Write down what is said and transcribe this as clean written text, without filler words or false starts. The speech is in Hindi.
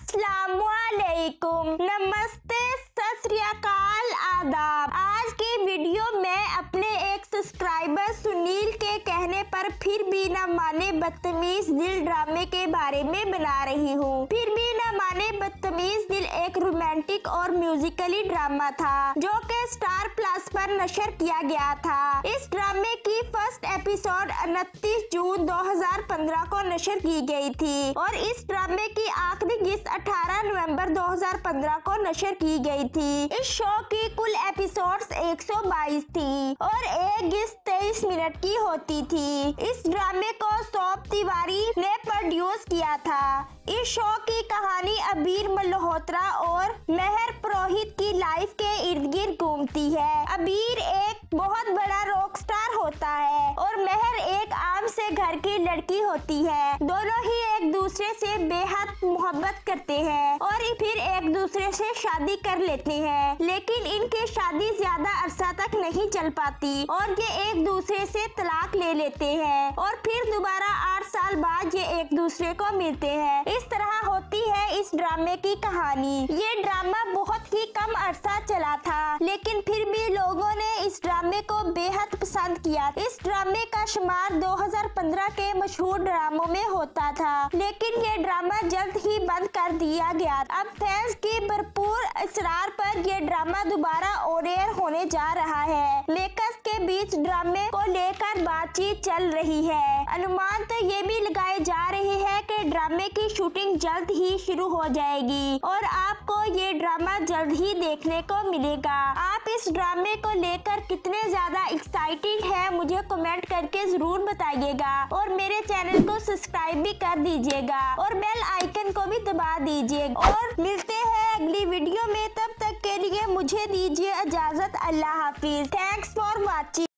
अस्सलामुअलैकुम, नमस्ते, सत श्री अकाल, आदाब। आज के वीडियो में अपने एक सब्सक्राइबर सुनील के कहने पर फिर भी न माने बदतमीज दिल ड्रामे के बारे में बना रही हूँ। फिर भी न माने बदतमीज दिल एक रोमांटिक और म्यूजिकली ड्रामा था जो कि स्टार प्लस पर नशर किया गया था। इस ड्रामे की फर्स्ट एपिसोड 29 जून 2015 को नशर की गई थी और इस ड्रामे की आखिरी किस्त 18 नवंबर 2015 को नशर की गई थी। इस शो की कुल एपिसोड्स 122 थी और एक किस्त 23 मिनट की होती थी। इस ड्रामे को सौप तिवारी ने प्रोड्यूस किया था। इस शो की कहानी अबीर मल्होत्रा और मेहर पुरोहित की लाइफ के इर्द गिर्द घूमती है। अबीर एक बहुत बड़ा रॉक स्टार होता है और मेहर एक आम से घर की लड़की होती है। दोनों ही एक दूसरे से बेहद मोहब्बत करते हैं और फिर एक दूसरे से शादी कर लेते हैं, लेकिन इनकी शादी ज्यादा अरसा तक नहीं चल पाती और ये एक दूसरे से तलाक ले लेते हैं और फिर दोबारा 8 साल बाद ये एक दूसरे को मिलते हैं। इस तरह होती है इस ड्रामे की कहानी। ये ड्रामा बहुत ही कम अरसा चला था, लेकिन फिर भी लोगों ने इस ड्रामे को बेहद पसंद किया। इस ड्रामे का शुमार 2015 के मशहूर ड्रामों में होता था, लेकिन ये ड्रामा जल्द ही बंद कर दिया गया। अब फैंस की भरपूर इसरार पर ये ड्रामा दोबारा ऑन एयर होने जा रहा है। मेकर्स के बीच ड्रामे को लेकर बातचीत चल रही है। अनुमान तो ये भी लगाए जा रहे हैं कि ड्रामे की शूटिंग जल्द ही शुरू हो जाएगी और आपको ये ड्रामा जल्द ही देखने को मिलेगा। आप इस ड्रामे को लेकर कितने ज्यादा एक्साइटेड है मुझे कमेंट करके जरूर बताइएगा और मेरे चैनल को सब्सक्राइब भी कर दीजिएगा और बेल आइकन को भी दबा दीजिएगा और मिलते हैं अगली वीडियो में। तब तक के लिए मुझे दीजिए इजाजत। अल्लाह हाफिज। Thanks for watching.